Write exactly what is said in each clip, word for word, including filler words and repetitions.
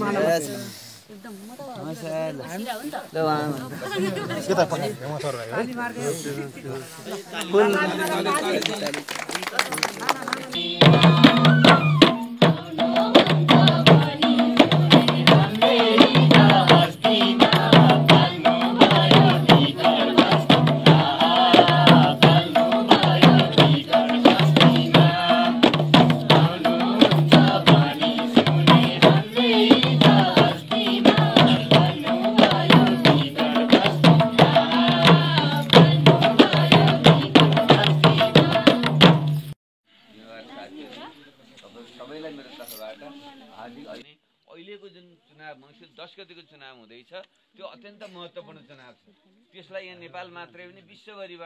अहिलेको जुन चुनाव मङ्सिर दस गतिको चुनाव हुँदैछ त्यो अत्यन्त महत्त्वपूर्ण चुनाव छ। त्यसलाई यहाँ नेपाल मात्रै पनि विश्वभरिबाट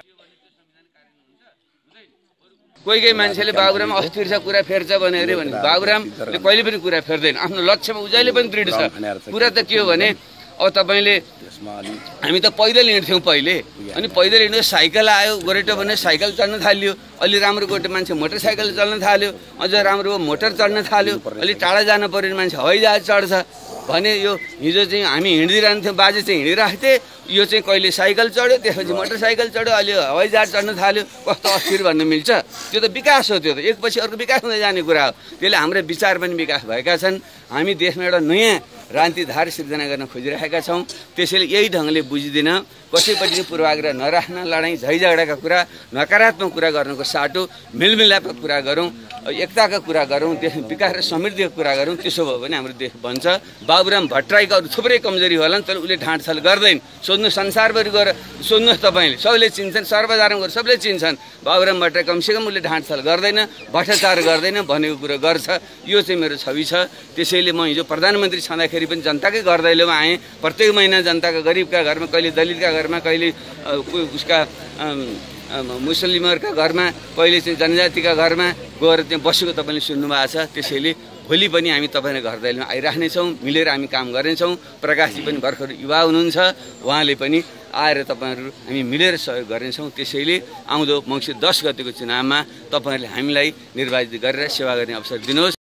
कोही कोही मान्छेले बाबुराम अस्थिर छ कुरा फेर्छ भने अरे भने बाबुरामले कहिले पनि कुरा फेर्दैन। आफ्नो लक्ष्यमा उहिले पनि दृढ छ। कुरा त के हो भने अब तपाईँले हामी त पैदल हिँड्थ्यौँ पहिले, अनि पैदल हिँड्नु साइकल आयो गोरेटो भने साइकल चढ्न थाल्यो। अलि राम्रो गोटे मान्छे मोटरसाइकल चल्न थाल्यो, अझ राम्रो मोटर चढ्न थाल्यो। अलि टाढा जानु पर्ने मान्छे हवाईजहाज चढ्छ भने यो हिजो चाहिँ हामी हिँडिरहन्थ्यौँ, बाजे चाहिँ हिँडिरहेको थिए, यो चाहिँ कहिले साइकल चढ्यो, त्यसपछि मोटरसाइकल चढ्यो, अहिले हवाईजहाज चढ्न थाल्यो। कस्तो अस्थिर भन्नु मिल्छ? त्यो त विकास हो। त्यो त एकपछि अर्को विकास हुँदै जाने कुरा हो। त्यसले हाम्रो विचार पनि विकास भएका छन्। हामी देशमा एउटा नयाँ क्रान्तिधार सिर्जना गर्न खोजिरहेका छौँ। त्यसैले यही ढङ्गले बुझिदिन, कसैपट्टि पूर्वाग्रह नराख्न, लडाइँ झैझगडाका कुरा, नकारात्मक कुरा गर्नुको साटो मेलमिलापका कुरा गरौँ, एकताका कुरा गरौँ, देश विकास र समृद्धिको कुरा गरौँ। त्यसो भयो भने हाम्रो देश बन्छ। बाबुराम भट्टराईको अरू थुप्रै कमजोरी होलान्, तर उसले ढाँटछल गर्दैन। सोध्नु संसारभरि गएर सोध्नुहोस् तपाईँले, सबैले चिन्छन्, सर्वसाधारण गएर सबैले चिन्छन्। बाबुराम भट्टराई कमसेकम उसले ढाँटछल गर्दैन, भ्रष्टाचार गर्दैन, भनेको कुरो गर्छ। यो चाहिँ मेरो छवि छ। त्यसैले म हिजो प्रधानमन्त्री छँदाखेरि पनि जनताकै घर दैलोमा आएँ। प्रत्येक महिना जनताका गरिबका घरमा, कहिले दलितका घरमा, कहिले उसका मुस्लिमहरूका घरमा, कहिले चाहिँ जनजातिका घरमा गएर त्यहाँ बसेको तपाईँले सुन्नुभएको छ। त्यसैले भोलि पनि हामी तपाईँले घर दैलोमा आइराख्नेछौँ, मिलेर हामी काम गर्नेछौँ। प्रकाशजी पनि भर्खर युवा हुनुहुन्छ, उहाँले पनि आएर तपाईँहरू हामी मिलेर सहयोग गर्नेछौँ। त्यसैले आउँदो मङ्सिर दस गतिको चुनावमा तपाईँहरूले हामीलाई निर्वाचित गरेर सेवा गर्ने अवसर दिनुहोस्।